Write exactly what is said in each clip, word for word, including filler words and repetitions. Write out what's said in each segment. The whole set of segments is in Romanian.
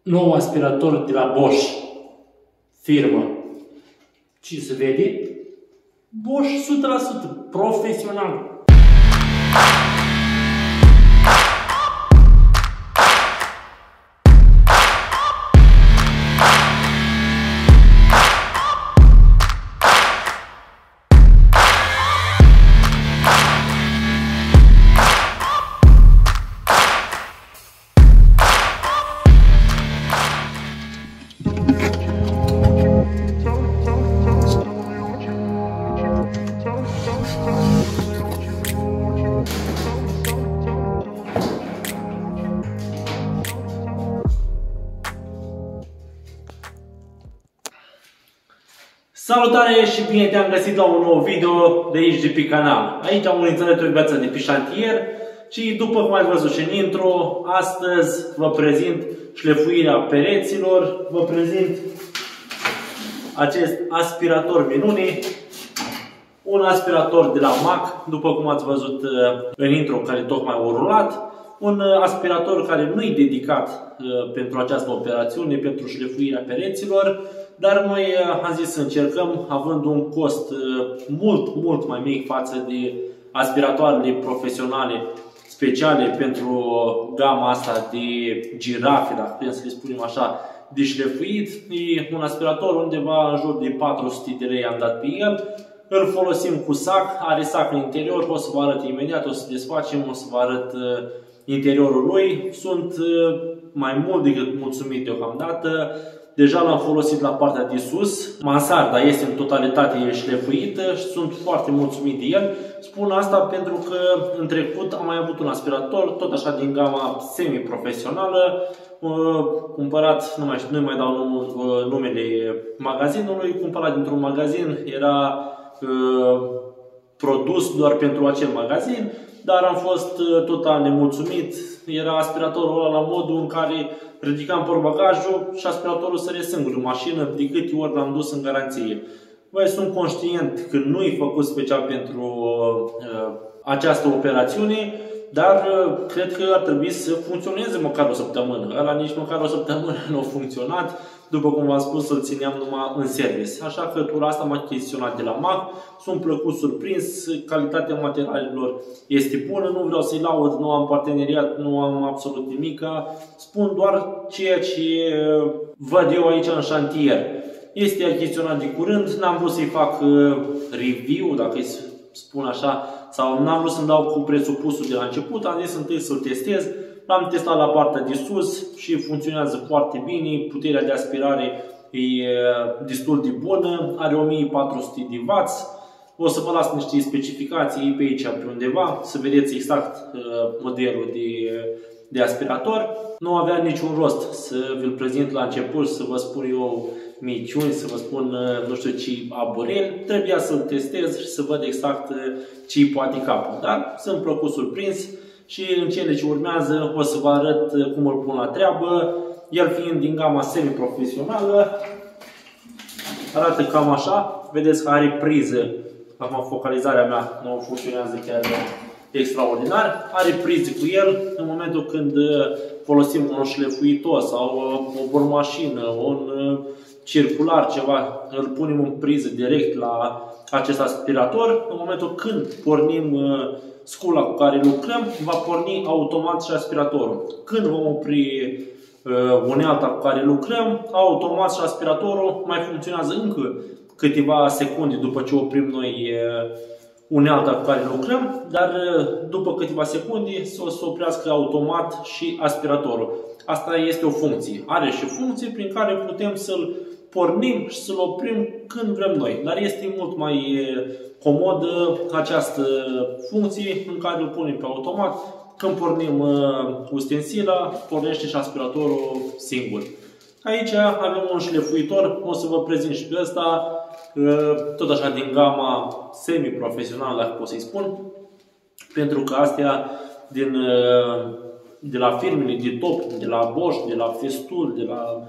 nou aspirator de la Bosch, firmă. Ce se vede? Bosch o sută la sută, profesional. Salutare și bine te-am găsit la un nou video de aici de pe canal. Aici am unități de viață de pe șantier și după cum ai văzut și în intro, astăzi vă prezint șlefuirea pereților, vă prezint acest aspirator minune, un aspirator de la M A C, după cum ați văzut în intro care tocmai a rulat. Un aspirator care nu e dedicat uh, pentru această operațiune, pentru șlefuirea pereților, dar noi uh, am zis să încercăm, având un cost uh, mult, mult mai mic față de aspiratoarele profesionale speciale pentru gama asta de girafe, dacă putem să le spunem așa, de șlefuit. E un aspirator undeva în jur de patru sute de lei am dat pe el. Îl folosim cu sac, are sac în interior, o să vă arăt imediat, o să desfacem, o să vă arăt uh, interiorul lui. Sunt mai mult decât mulțumit deocamdată. Deja l-am folosit la partea de sus. Mansarda este în totalitate șlefuită și sunt foarte mulțumit de el. Spun asta pentru că în trecut am mai avut un aspirator, tot așa din gama semi-profesională, cumpărat, nu mai știu, nu mai dau numele magazinului, cumpărat dintr-un magazin, era produs doar pentru acel magazin, dar am fost total nemulțumit. Era aspiratorul ăla la modul în care ridicam portbagajul și aspiratorul sărea singur în mașină de câte ori l-am dus în garanție. Băi, sunt conștient că nu e făcut special pentru uh, această operațiune, dar uh, cred că ar trebui să funcționeze măcar o săptămână. Ăla nici măcar o săptămână nu a funcționat. După cum v-am spus, îl țineam numai în service. Așa că tura asta m-a achiziționat de la M A C. Sunt plăcut surprins, calitatea materialelor este bună, nu vreau să-i laud, nu am parteneriat, nu am absolut nimic. Spun doar ceea ce văd eu aici în șantier. Este achiziționat de curând, n-am vrut să-i fac review, dacă îi spun așa, sau n-am vrut să-mi dau cu presupusul de la început, am zis întâi să-l testez. L-am testat la partea de sus și funcționează foarte bine, puterea de aspirare e destul de bună, are o mie patru sute de watt. O să vă las niște specificații pe aici pe undeva, să vedeți exact uh, modelul de, de aspirator. Nu avea niciun rost să vi-l prezint la început, să vă spun eu miciuni, să vă spun uh, nu știu ce abureli. Trebuia să-l testez și să văd exact uh, ce poate capul. Dar sunt plăcut surprins. Și în cele ce urmează o să vă arăt cum îl pun la treabă. El fiind din gama semi-profesională, arată cam așa. Vedeți că are priză. Acum focalizarea mea nu funcționează chiar extraordinar. Are priză cu el în momentul când folosim un șlefuitor sau o bormașină, un circular, ceva, îl punem în priză direct la acest aspirator. În momentul când pornim scula cu care lucrăm, va porni automat și aspiratorul. Când vom opri uh, unealta cu care lucrăm, automat și aspiratorul mai funcționează încă câteva secunde după ce oprim noi uh, unealta cu care lucrăm, dar uh, după câteva secunde o să oprească automat și aspiratorul. Asta este o funcție. Are și funcție prin care putem să-l pornim și să-l oprim când vrem noi. Dar este mult mai comodă această funcție în care îl punem pe automat. Când pornim ustensila, pornește și aspiratorul singur. Aici avem un șlefuitor, o să vă prezint și pe ăsta, tot așa din gama semi-profesională, dacă pot să-i spun, pentru că astea din, de la firmele de top, de la Bosch, de la Festool, de la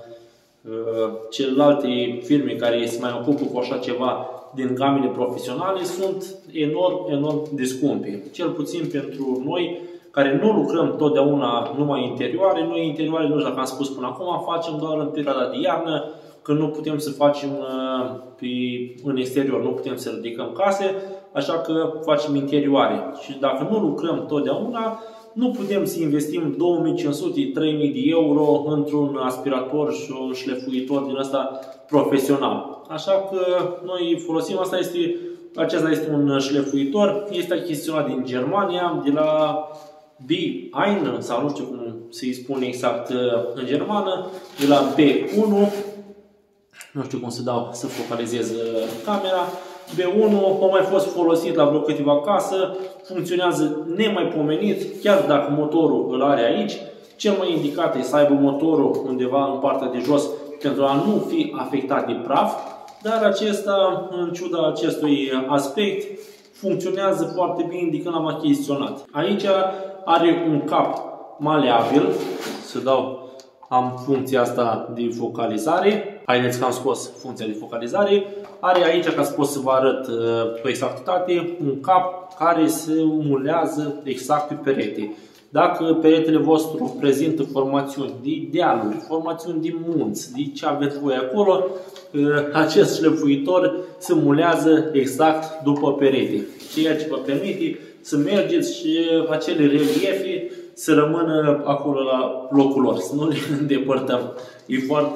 celelalte firme care se mai ocupă cu așa ceva din gamele profesionale sunt enorm, enorm de scumpe. Cel puțin pentru noi, care nu lucrăm totdeauna numai interioare. Noi interioare, nu știu dacă am spus până acum, facem doar în perioada de iarnă, când nu putem să facem pe, în exterior, nu putem să ridicăm case, așa că facem interioare. Și dacă nu lucrăm totdeauna, nu putem să investim două mii cinci sute - trei mii de euro într-un aspirator și un șlefuitor din ăsta profesional. Așa că noi folosim, asta este, acesta este un șlefuitor, este achiziționat din Germania, de la B eins, sau nu știu cum se spune exact în germană, de la B unu, nu știu cum să dau să focalizez camera. B unu a mai fost folosit la vreo câteva case, funcționează nemaipomenit, chiar dacă motorul îl are aici. Cel mai indicat este să aibă motorul undeva în partea de jos pentru a nu fi afectat de praf, dar acesta, în ciuda acestui aspect, funcționează foarte bine de când l-am achiziționat. Aici are un cap maleabil, să dau, am funcția asta de focalizare. Haideți că am scos funcția de focalizare. Are aici, ca să pot să vă arăt cu exactitate, un cap care se mulează exact pe perete. Dacă peretele vostru prezintă formațiuni de dealuri, formațiuni de munți, de ce aveți voi acolo, acest șlefuitor se mulează exact după perete. Ceea ce vă permite să mergeți și acele reliefe să rămână acolo la locul lor, să nu le îndepărtăm. E foarte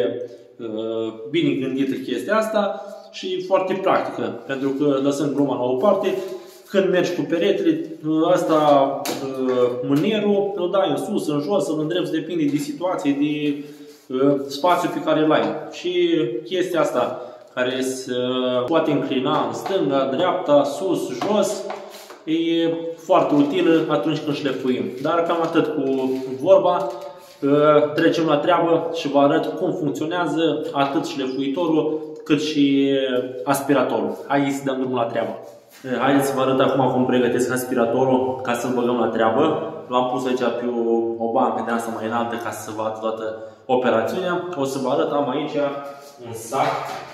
uh, bine gândită chestia asta și foarte practică, pentru că, lăsând gluma la o parte, când mergi cu peretele, asta, mânerul, îl dai în sus, în jos, îl îndrepți, depinde de situație, de uh, spațiu pe care îl ai. Și chestia asta, care se poate înclina în stânga, dreapta, sus, jos, e foarte utilă atunci când șlefuim. Dar cam atât cu vorba. Trecem la treabă și vă arăt cum funcționează atât șlefuitorul cât și aspiratorul. Hai să dăm drumul la treabă. Haideți să vă arăt acum cum pregătesc aspiratorul ca să-l băgăm la treabă. L-am pus aici pe o, o bancă de asta mai înaltă ca să vă arăt toată operațiunea. O să vă arăt, am aici un sac.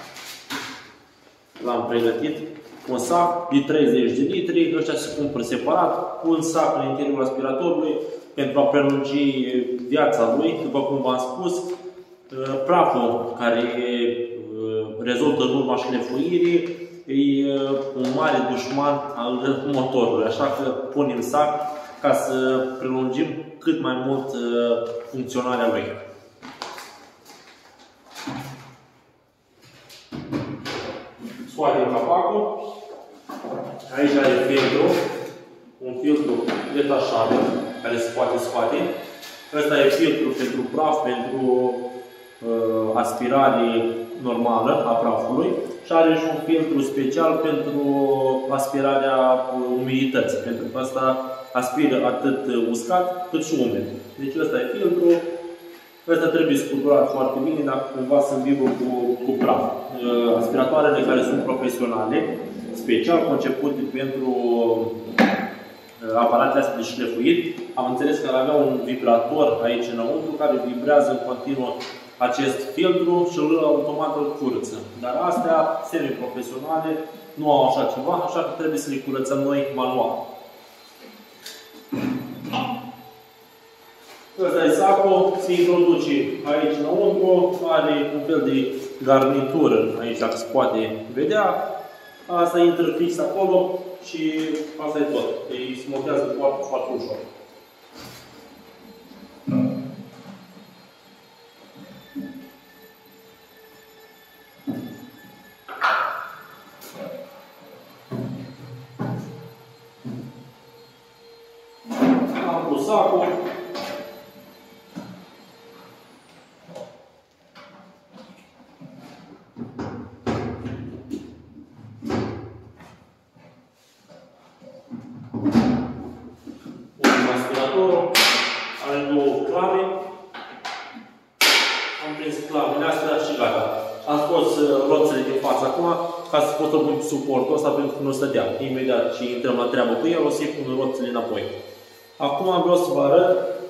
L-am pregătit. Un sac de treizeci de litri, ăștia se cumpără separat, un sac în interiorul aspiratorului pentru a prelungi viața lui, după cum v-am spus. Praful care rezultă în urma șlefuirii e un mare dușman al motorului, așa că punem sac ca să prelungim cât mai mult funcționarea lui. Scoatem capacul. Aici are filtru, un filtru detașabil care se poate scoate. Ăsta e filtru pentru praf, pentru uh, aspirare normală a prafului și are și un filtru special pentru aspirarea umidității, pentru că asta aspiră atât uscat cât și umed. Deci ăsta e filtru. Ăsta trebuie scuturat foarte bine dacă cumva se îmbibă cu, cu praf. Uh, aspiratoarele care sunt profesionale, special concepute pentru aparatele astea de șlefuit. Am înțeles că avea un vibrator aici înăuntru care vibrează în continuu acest filtru și îl automat îl curăță. Dar astea, semi-profesionale, nu au așa ceva, așa că trebuie să le curățăm noi manual. Ăsta e sacul, se introduce aici înăuntru, are un fel de garnitură aici, dacă se poate vedea. Asta intră fix acolo și asta e tot. Ei se montează foarte, foarte ușor. Am pus sacul. Are două clave. Am prins clavele astea și gata. Am scos roțele din față acum ca să pot să pun suportul ăsta pentru că nu stătea. Imediat ce intrăm la treabă cu el, o să-i pun roțele înapoi. Acum vreau să vă arăt.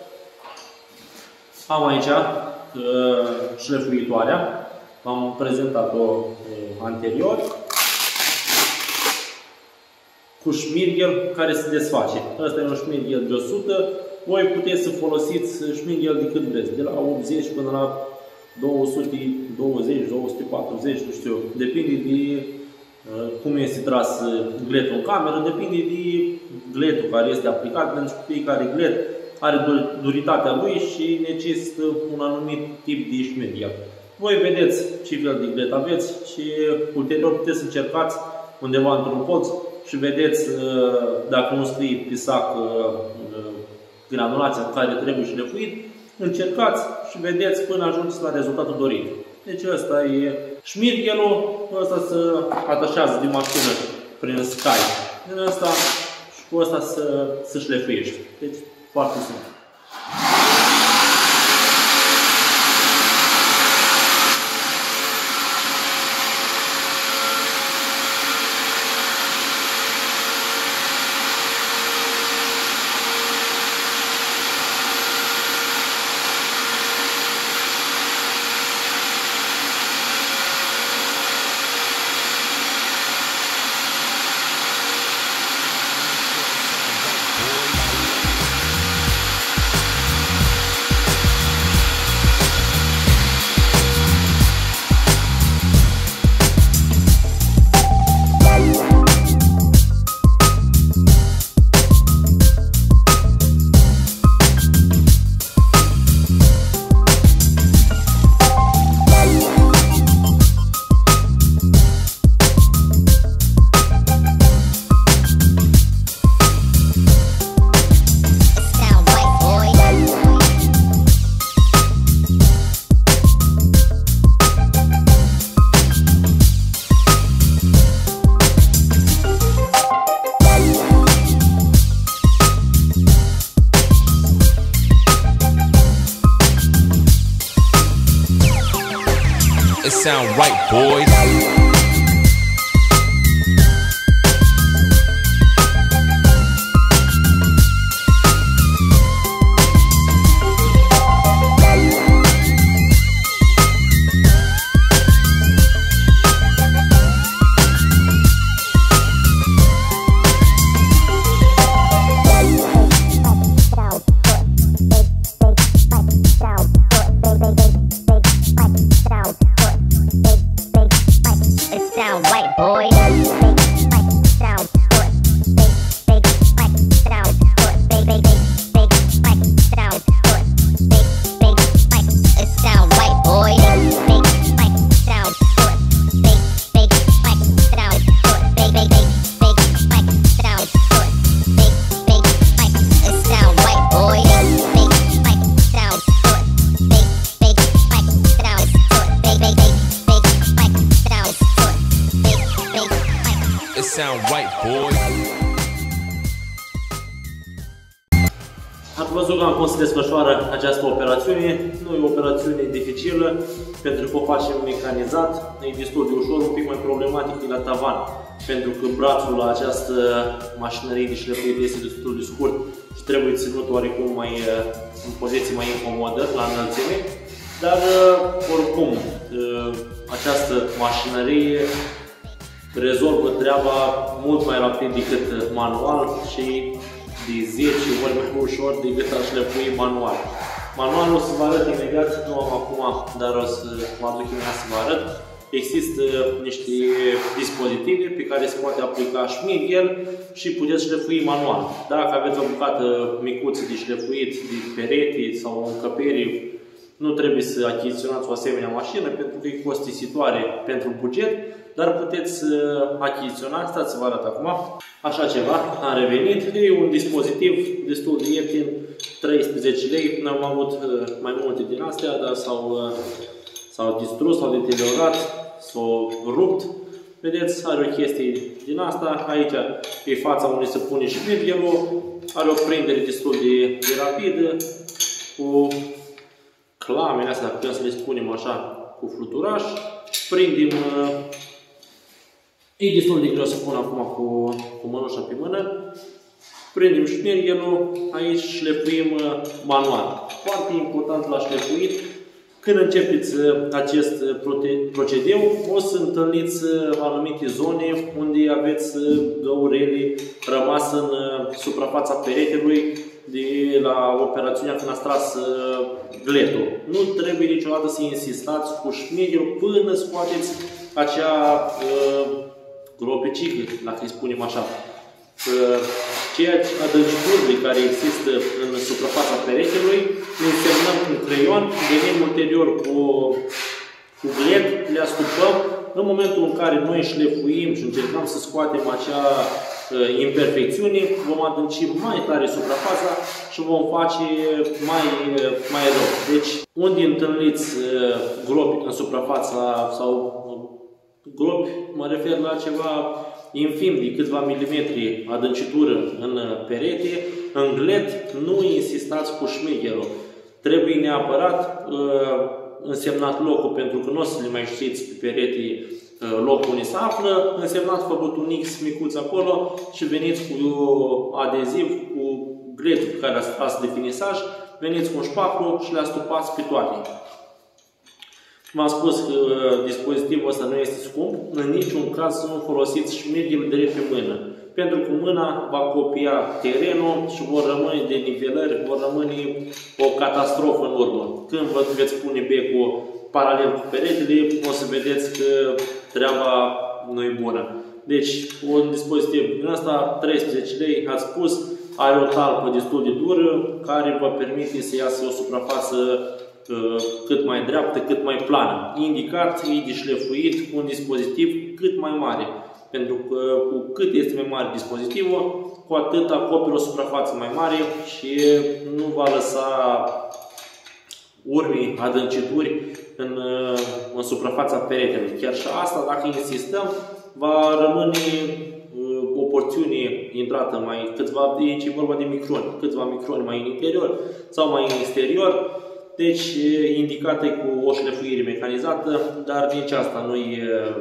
Am aici uh, șlefuitoarea. Am prezentat-o uh, anterior. cu șmirghel care se desface. Asta e un șmirghel de o sută. Voi puteți să folosiți șmirghel de cât vreți, de la optzeci până la două sute douăzeci, două sute patruzeci, nu știu, depinde de uh, cum este tras gletul în cameră, depinde de gletul care este aplicat, pentru că fiecare glet are duritatea lui și necesită un anumit tip de șmirghel. Voi vedeți ce fel de glet aveți și ulterior puteți să încercați undeva într-un colț și vedeți dacă nu scrie pe sac granulația care trebuie șlefuit, încercați și vedeți până ajungeți la rezultatul dorit. Deci ăsta e șmirghelul, ăsta se atașează de mașină prin scai. Din ăsta și cu ăsta se, se șlefuiește. Deci foarte simplu. It sound right, boys. Sound right, boy. Ați văzut cam cum se desfășoară această operațiune. Nu e o operațiune dificilă, pentru că o facem mecanizat. E destul de ușor, un pic mai problematic e la tavan, pentru că brațul la această mașinărie de șlefuit este destul de scurt și trebuie ținut oarecum mai, în poziție mai incomodă la înălțime. Dar oricum, această mașinărie rezolvă treaba mult mai rapid decât manual și de zece ori mai ușor decât a șlefui manual. Manualul o să vă arăt imediat, nu am acum, dar o să mă aduc imediat să vă arăt. Există niște dispozitive pe care se poate aplica șmirghel și puteți șlefui manual. Dacă aveți o bucată micuță de șlefuit, de perete sau încăperi, nu trebuie să achiziționați o asemenea mașină pentru că e costisitoare pentru buget, dar puteți achiziționa, stați să vă arăt acum, așa ceva, am revenit, e un dispozitiv destul de ieftin, treisprezece lei, n-am avut mai multe din astea, dar s-au distrus, s-au deteriorat, s-au rupt, vedeți, are o chestie din asta, aici e fața unde se pune șmirghelul, are o prindere destul de, de rapidă, cu clamele astea, putem să le spunem așa, cu fluturaș, prindem. E destul de greu să pun acum cu, cu mănușa pe mână. Prindem șmirghelul, aici șlefuim manual. Foarte important la șlefuit Când începeți acest procedeu, o să întâlniți anumite zone unde aveți găurele rămas în suprafața peretelui de la operațiunea când ați tras gletul. Nu trebuie niciodată să insistați cu șmeghelul până scoateți acea uh, gropicică, dacă îi spunem așa. Uh, ceea adânciturile care există în suprafața peretelui, le însemnăm cu un creion, venim ulterior cu, cu glet, le astupăm. În momentul în care noi șlefuim și încercăm să scoatem acea uh, imperfecțiune, vom adânci mai tare suprafața și vom face mai, uh, mai rău. Deci, unde întâlniți uh, gropi în suprafața sau uh, gropi, mă refer la ceva infim de câțiva milimetri adâncitură în perete, în glet, nu insistați cu șmeghelul. Trebuie neapărat uh, însemnat locul, pentru că nu o să le mai știți pe perete uh, locul unde se află, însemnat făcut un X micuț acolo și veniți cu adeziv, cu gletul pe care l-ați tras de finisaj, veniți cu un șpaclu și le astupați pe toate. V-am spus că dispozitivul ăsta nu este scump, în niciun caz să nu folosiți șmeghelul direct pe mână. Pentru că mâna va copia terenul și vor rămâne de nivelări, vor rămâne o catastrofă în urmă. Când vă veți pune becul paralel cu peretele, o să vedeți că treaba nu e bună. Deci, un dispozitiv din ăsta, treisprezece lei, ați spus, are o talpă destul de dură, care vă permite să iasă o suprafață cât mai dreaptă, cât mai plană. Indicat e de șlefuit cu un dispozitiv cât mai mare. Pentru că cu cât este mai mare dispozitivul, cu atât acoperă o suprafață mai mare și nu va lăsa urme, adâncituri în, în suprafața peretelui. Chiar și asta, dacă insistăm, va rămâne o porțiune intrată mai câțiva, aici e vorba de microni, câțiva microni mai în interior sau mai în exterior. Deci, indicată cu o șlefuire mecanizată, dar nici asta nu e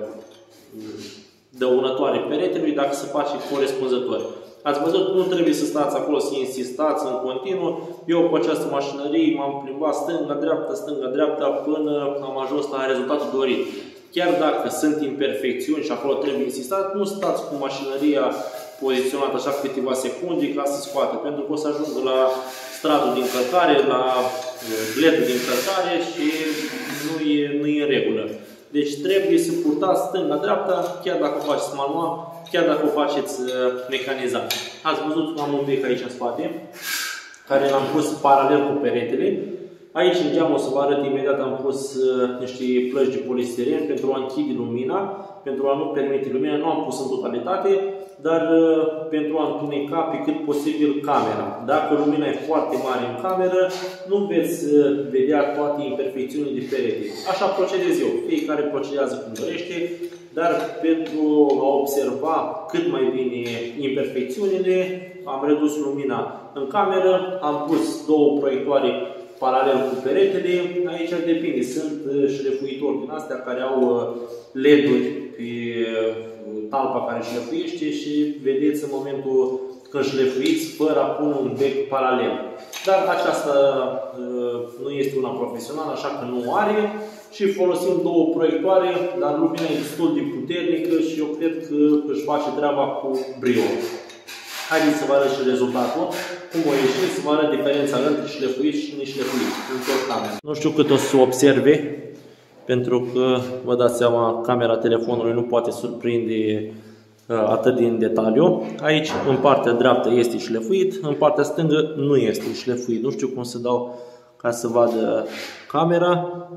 dăunătoare peretelui dacă se face corespunzător. Ați văzut, nu trebuie să stați acolo să insistați în continuu. Eu cu această mașinărie m-am plimbat stânga-dreapta, stânga-dreapta până am ajuns la rezultatul dorit. Chiar dacă sunt imperfecțiuni și acolo trebuie insistat, nu stați cu mașinăria poziționată așa câteva secunde ca să scoată, pentru că o să ajungă la stradul din încărcare, la gletul din încărcare și nu e, nu e în regulă. Deci trebuie să purtați stânga-dreapta, chiar dacă o faceți manual, chiar dacă o faceți mecanizat. Ați văzut că am un bec aici în spate, care l-am pus paralel cu peretele. Aici în geam o să vă arăt imediat, am pus niște plăci de polistiren pentru a închide lumina, pentru a nu permite lumina, nu am pus în totalitate, dar pentru a întuneca pe cât posibil camera. Dacă lumina e foarte mare în cameră, nu veți vedea toate imperfecțiunile de perete. Așa procedez eu. Fiecare procedează cum dorește, dar pentru a observa cât mai bine imperfecțiunile, am redus lumina în cameră, am pus două proiectoare paralel cu peretele. Aici depinde. Sunt șlefuitori din astea care au L E D-uri pe talpa care șlefuiește și vedeți în momentul când șlefuiți fără a pune un bec paralel. Dar aceasta nu este una profesională, așa că nu are și folosim două proiectoare, dar lumina e destul de puternică și eu cred că își face treaba cu brio. Haideți să vă arăt și rezultatul, cum o ieși, să vă arăt diferența între șlefuit și neșlefuit în tot camera. Nu știu cât o să observe, pentru că vă dați seama, camera telefonului nu poate surprinde atât din detaliu. Aici, în partea dreaptă, este șlefuit, în partea stângă nu este șlefuit. Nu știu cum să dau ca să vadă camera.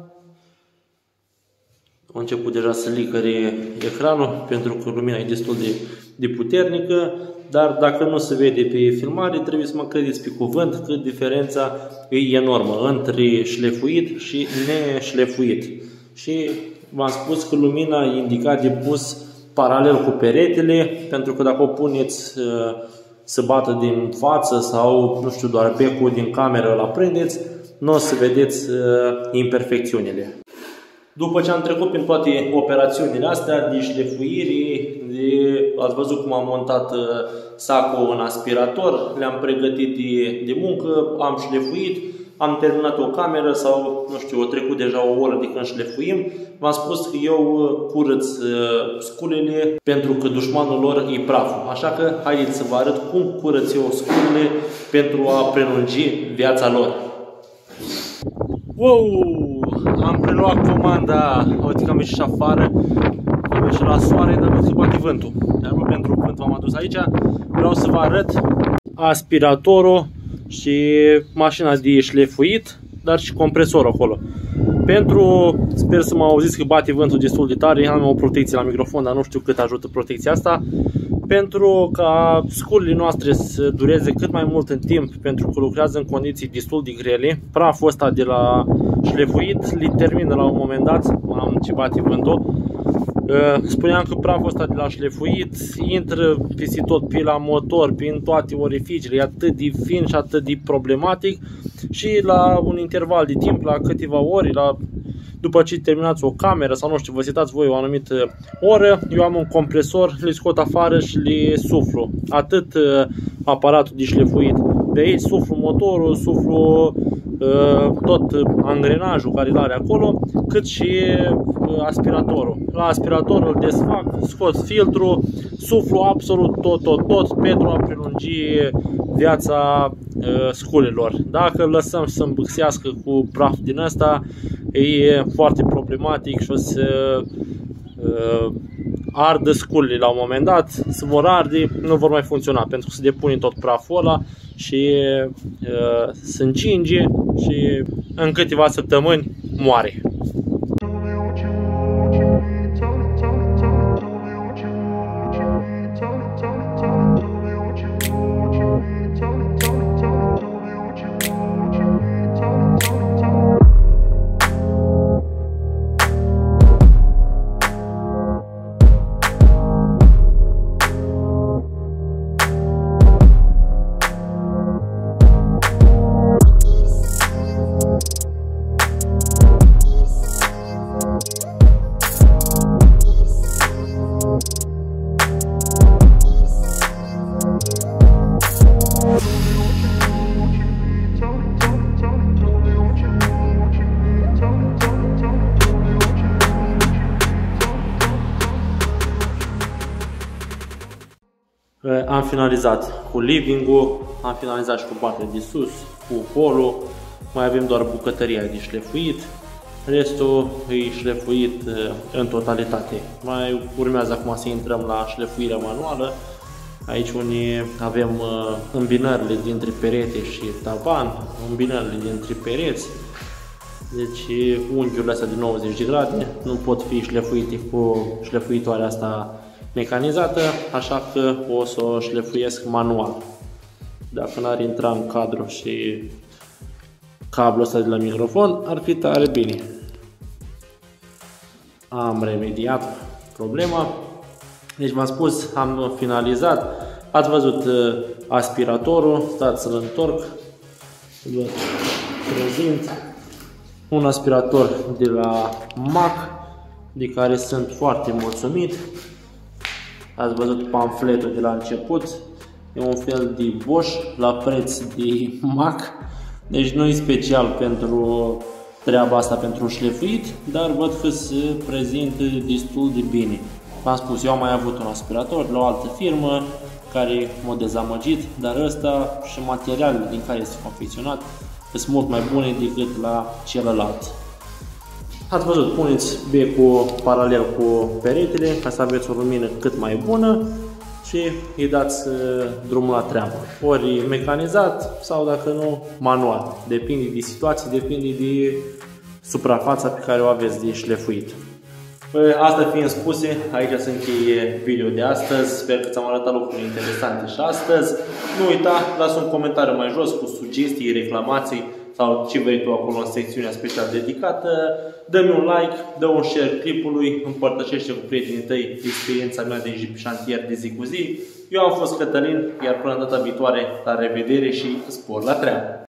A început deja să licăre ecranul, pentru că lumina e destul de, de puternică. Dar dacă nu se vede pe filmare, trebuie să mă credeți pe cuvânt că diferența e enormă între șlefuit și neșlefuit. Și v-am spus că lumina e indicat de pus paralel cu peretele, pentru că dacă o puneți să bată din față sau, nu știu, doar becul din cameră îl aprindeți, nu o să vedeți imperfecțiunile. După ce am trecut prin toate operațiunile astea de șlefuire, de, ați văzut cum am montat sacul în aspirator, le-am pregătit de, de muncă, am șlefuit, am terminat o cameră sau, nu știu, a trecut deja o oră de când șlefuim. V-am spus că eu curăț sculele pentru că dușmanul lor e praful. Așa că haideți să vă arăt cum curăț eu sculele pentru a prelungi viața lor. Wow! Am preluat comanda. Uite că am ieșit afară. Am ieșit la soare, dar văd că bate vântul. Dar nu pentru vânt v-am adus aici. Vreau să vă arăt aspiratorul și mașina de șlefuit, dar și compresorul acolo. Pentru, sper să mă auziți că bate vântul destul de tare, am o protecție la microfon, dar nu știu cât ajută protecția asta. Pentru ca sculele noastre să dureze cât mai mult în timp, pentru că lucrează în condiții destul de grele. Praful ăsta de la șlefuit li termină la un moment dat, am ce bate vântul. Spuneam că praful ăsta de la șlefuit intră peste tot pe la motor, prin toate orificiile, e atât de fin și atât de problematic și la un interval de timp, la câteva ori, la, după ce terminați o cameră sau nu știu, vă setați voi o anumită oră, eu am un compresor, le scot afară și le suflu. Atât aparatul de șlefuit de aici, suflu motorul, suflu tot angrenajul care îl are acolo, cât și aspiratorul. La aspirator îl desfac, scot filtrul, suflu absolut tot, tot, tot pentru a prelungi viața sculelor. Dacă îl lăsăm să îmbâxească cu praf din ăsta, e foarte problematic și o să ardă sculele la un moment dat, se vor arde, nu vor mai funcționa pentru că se depune tot praful ăla și uh, se încinge și în câteva săptămâni moare. Am finalizat cu living-ul, am finalizat și cu partea de sus, cu holul, mai avem doar bucătăria de șlefuit, restul e șlefuit în totalitate. Mai urmează acum să intrăm la șlefuirea manuală, aici unde avem îmbinările dintre perete și tavan, îmbinările dintre pereți, deci unghiurile astea de nouăzeci de grade nu pot fi șlefuite cu șlefuitoarea asta mecanizată, așa că o să o șlefuiesc manual. Dacă n-ar intra în cadru și cablul ăsta de la microfon, ar fi tare bine. Am remediat problema. Deci v-am spus, am finalizat. Ați văzut aspiratorul, stați să-l întorc. Vă prezint un aspirator de la M A C, de care sunt foarte mulțumit. Ați văzut pamfletul de la început, e un fel de Bosch la preț de M A C, deci nu e special pentru treaba asta, pentru șlefuit, dar văd că se prezintă destul de bine. V-am spus, eu am mai avut un aspirator de la o altă firmă care m-a dezamăgit, dar ăsta și materialele din care este confecționat sunt mult mai bune decât la celălalt. Ați văzut, puneți becul paralel cu peretele ca să aveți o lumină cât mai bună și îi dați drumul la treabă. Ori mecanizat sau dacă nu, manual. Depinde de situație, depinde de suprafața pe care o aveți de șlefuit. Asta fiind spuse, aici se încheie video de astăzi. Sper că ți-am arătat lucruri interesante și astăzi. Nu uita, lasă un comentariu mai jos cu sugestii, reclamații sau ce vrei tu acolo în secțiunea special dedicată. Dă-mi un like, dă un share clipului, împărtășește cu prietenii tăi experiența mea de șantier de zi cu zi. Eu am fost Cătălin, iar până data viitoare, la revedere și spor la treabă!